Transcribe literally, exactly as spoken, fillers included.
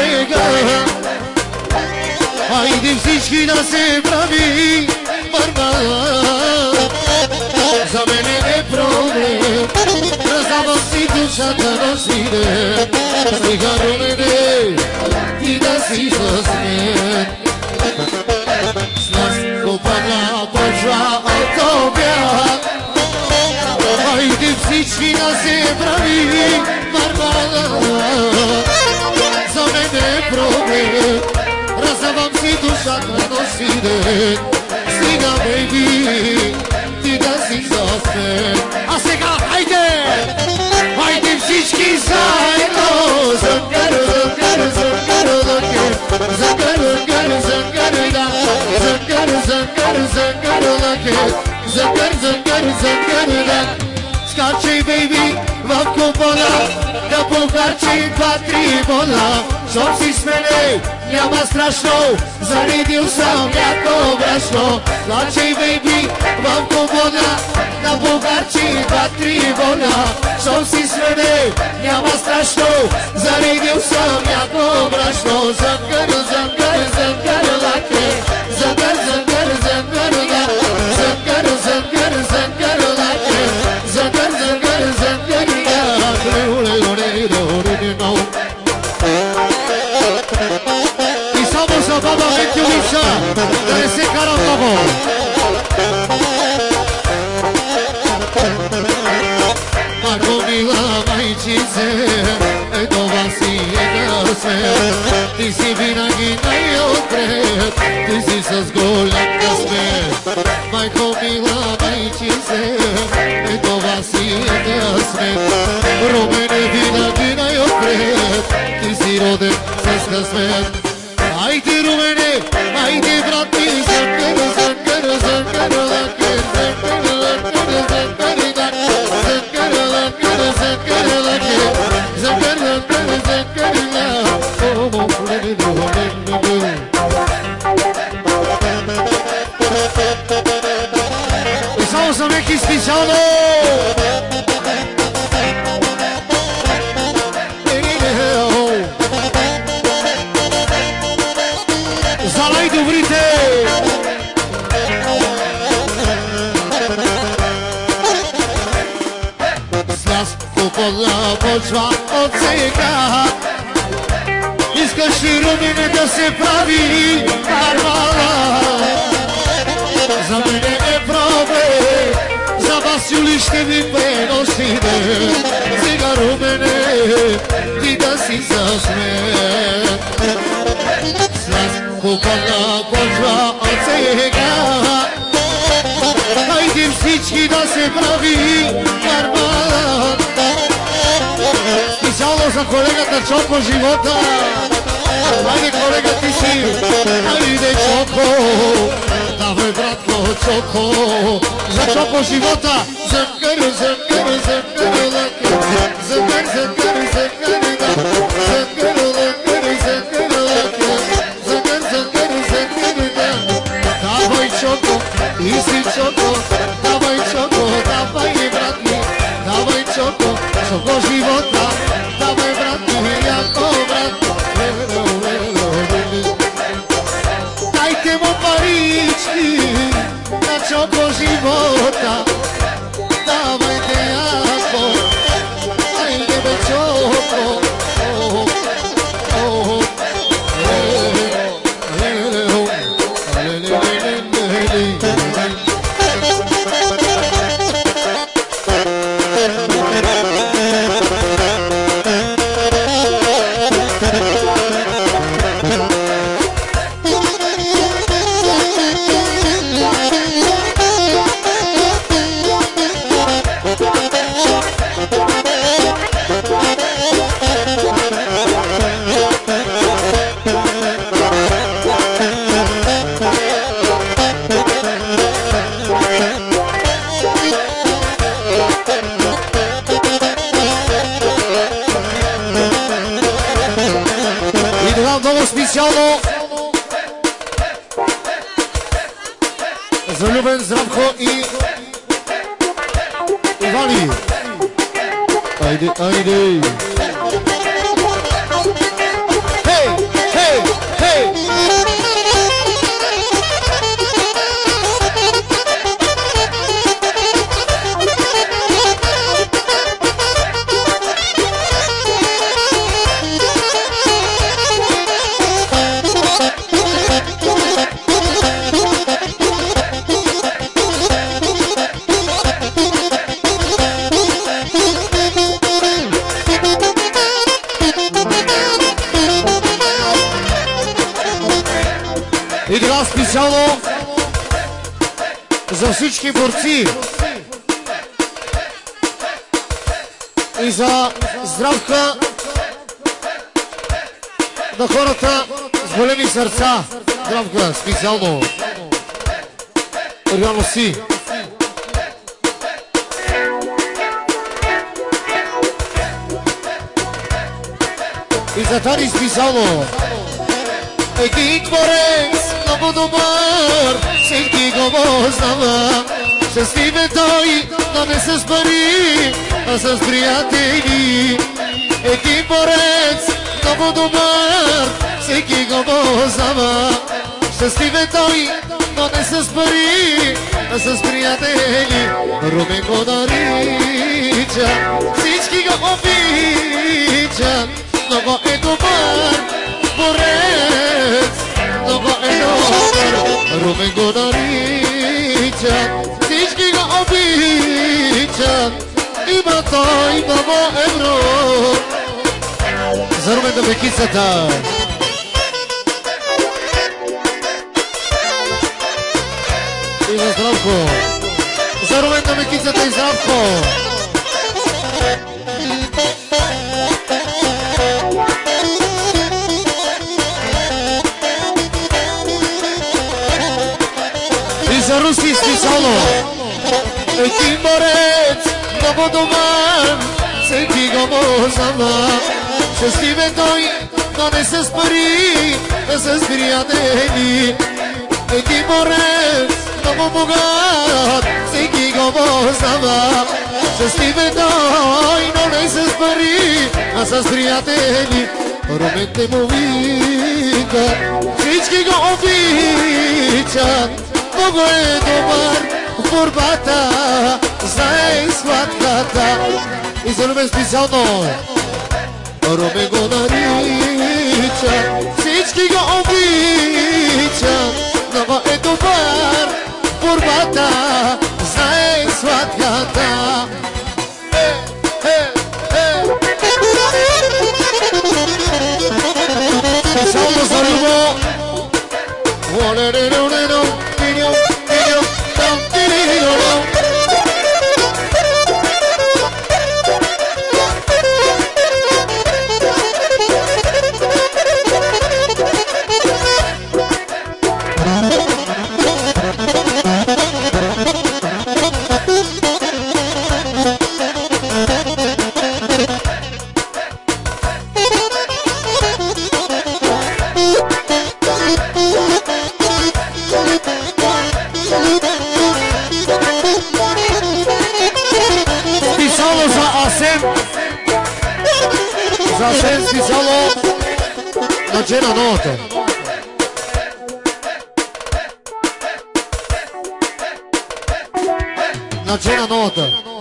сега. Хайде всички да се прави Мармалада. За мене е проблем, раздавам си душата на сине. Стига Румене, ти да си с мен. С нас купана почва от обяд. Хайде всички да се прави Мармалада. За мене е проблем, раздавам си душата на сине. Стига, бейби, ти да си с мен. А сега, хайде! Хайде всички заедно! Зънгару, зънгару, зънгару, лъке. Зънгару, зънгару, зънгару, да. Зънгару, зънгару, зънгару, лъке. Зънгар, зънгару, зънгару, да. Скачай, бейби, в купона, да похарчи два-три бона. Щом си с мене, няма страшно, заредил съм яко брашно. Скачай, бейби, в купона, да похарчи два-три бона. Щом си с мене, няма страшно, заредил съм яко брашно. Зънгар, зънгар, зънгар, лаке. Зънгар, зънгар, зънгар, да. Зънгар, зънгар, зънгар, лаке. Зънгар, зънгар, зънгар, да. И само за баба Петюлица, да не се кара много. Марко мила майчице, е това си една смет. Ти си винаги най-отпред, ти си с голям късмет. Майко мила майчице, е това си една смет. Румене винаги най-отпред, ти си роден с късмет. Айде, Румене, айде, брат ми, зънгар, зънгар, зънгар, лъке. Зънгар, лънгар, зънгар, лъке. Зънгар, лънгар, зънгар, лъке. Зънгар, лънгар, зънгар, лъке. И само за неки специално! За най-добрите! С нас купона почва от сега. Искаш ли Румене да се прави Мармалада? За мене е проблем, за вас Юли ще ви преносиме. Сега Румене, ти да си с мен. С нас купана почва от сега. Хайде всички да се прави Мармалада. Специално за колегата Чоко живота. Хайде, колега, ти си. Хайде, Чоко. Давай, братко, Чоко. За Чоко живота. Зънгар, зънгар, зънгар, лъке. Зънгар, зънгар, зънгар, да. Зънгар, лънгар, зънгар, лъке. Зънгар, зънгар, зънгар, да. Давай, Чоко, ти си Чоко. Давай, Чоко, давай, брат ми. Давай, Чоко, Чоко живота. Давай, брат ми, яко брат. Дайте му парички на Чоко живота. Давайте яко. Айде бе Чоко. Специално за Любен, Здравко и Ивани. Айде, айде. Хей! това специално за всички борци и за здравка на хората с големи сърца. Здравка специално. Реално си. И за тази специално. Един творец много добър, всеки го познава. Щастлив е той, но не с пари, а с приятели. Един творец много добър, всеки го познава. Щастлив е той, но не с пари, а с приятели. Румен го нарича, всички го обичат. Много е добър борец, много е добър. Румен го нарича, всички го обичат. Има той много евро. За Румен да бекицата. И за Здравко. За Румен на Мекицата и Здравко. И за Руси специално. Един борец, много добър, всеки го познава. Щастлив е той, но не с пари, а с приятели. Един борец, много богат, всеки го познава. Щастлив е той, но не с пари, а с приятели. Румен те му вика, всички го обичат. Много е добър в борбата, знае сладката. И за Румен специално. Румен го нарича, всички го обичат. Много е добър в борбата, знае сладката. Е, е, е. Специално за Любо. За Асен специално на Джена новата. На Джена новата.